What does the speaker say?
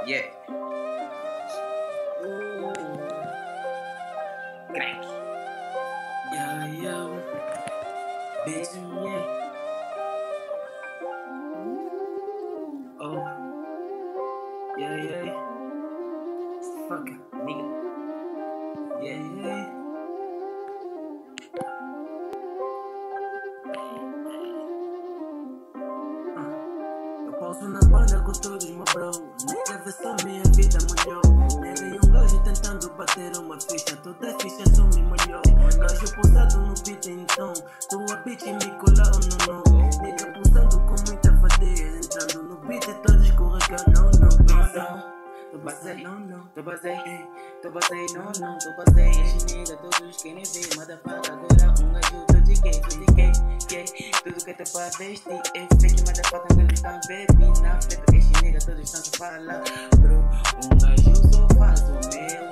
Yeah. Crack. Yo, bitch, yeah. Oh, yeah. Fucking nigga. Yeah. Eu posso na banda com todos, meu bro. Nega, vê só minha vida molhou. Nega e um gajo tentando bater uma ficha. Toda a ficha só me molhou. Gajo pousado no beat então. Tua bitch me colou, não. Nega pousando com muita fadiga. Entrando no beat todo escorregando, não. Tô basei, não. Tô basei, não. Tô basei, este nigga, todos querem ver. Motherfucker, agora um gajo, tô de gay. Tudo que te para vestir é fake, motherfucker, todos estão baby. Na frente, este nigga, todos estão a falar. Bro, um gajo só faz o meu.